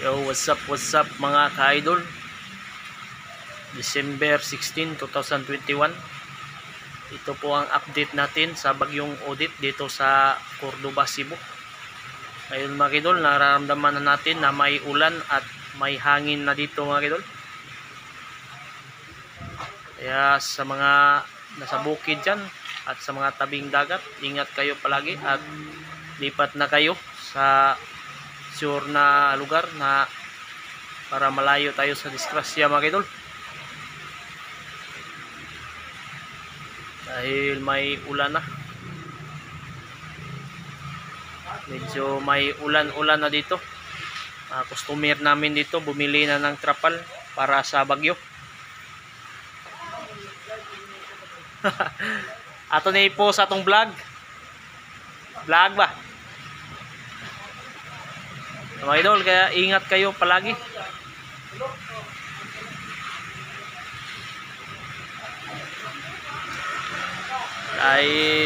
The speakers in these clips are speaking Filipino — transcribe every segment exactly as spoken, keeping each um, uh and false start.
Yo, what's up, what's up mga ka-idol? December sixteenth, twenty twenty-one. Ito po ang update natin sa bagyong Odette dito sa Cordoba, Cebu. Ngayon mga ka-idol, nararamdaman na natin na may ulan at may hangin na dito mga ka-idol. Kaya sa mga nasa bukid dyan at sa mga tabing dagat, ingat kayo palagi at lipat na kayo sa sure na lugar na para malayo tayo sa disgrasya mga idol, dahil may ulan na, medyo may ulan-ulan na dito. uh, customer namin dito bumili na ng trapal para sa bagyo. Ato na po sa atong vlog vlog ba mga idol, kaya ingat kayo palagi. Dahil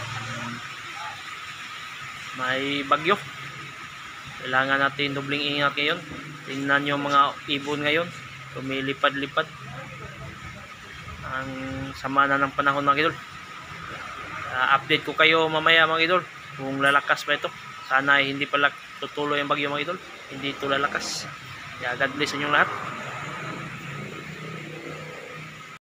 may bagyo, kailangan natin dobling ingat ngayon. Tingnan nyo mga ibon ngayon, tumilipad-lipad. Ang sama na ng panahon mga idol. uh, Update ko kayo mamaya mga idol kung lalakas pa ito. Sana ay hindi pala tutuloy ang bagyo mga idol, hindi ito lalakas. Kaya God bless inyong lahat.